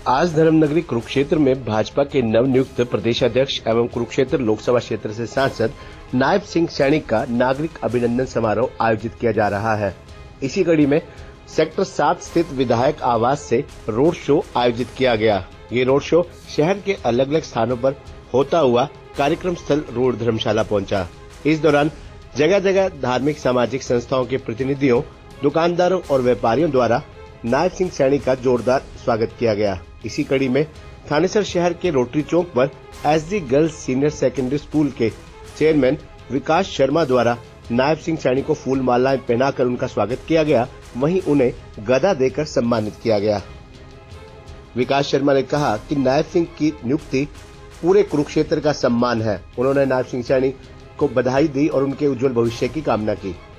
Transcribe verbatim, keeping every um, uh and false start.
आज धर्मनगरी कुरुक्षेत्र में भाजपा के नवनियुक्त प्रदेशाध्यक्ष एवं कुरुक्षेत्र लोकसभा क्षेत्र से सांसद नायब सिंह सैनी का नागरिक अभिनंदन समारोह आयोजित किया जा रहा है। इसी कड़ी में सेक्टर सात स्थित विधायक आवास से रोड शो आयोजित किया गया। ये रोड शो शहर के अलग अलग स्थानों पर होता हुआ कार्यक्रम स्थल रोड धर्मशाला पहुंचा। इस दौरान जगह जगह धार्मिक सामाजिक संस्थाओं के प्रतिनिधियों, दुकानदारों और व्यापारियों द्वारा नायब सिंह सैनी का जोरदार स्वागत किया गया। इसी कड़ी में थानेसर शहर के रोटरी चौक पर SD girls senior secondary school के चेयरमैन विकास शर्मा द्वारा नायब सिंह सैनी को फूल मालाएं पहनाकर उनका स्वागत किया गया। वहीं उन्हें गदा देकर सम्मानित किया गया। विकास शर्मा ने कहा कि नायब सिंह की नियुक्ति पूरे कुरुक्षेत्र का सम्मान है। उन्होंने नायब सिंह सैनी को बधाई दी और उनके उज्जवल भविष्य की कामना की।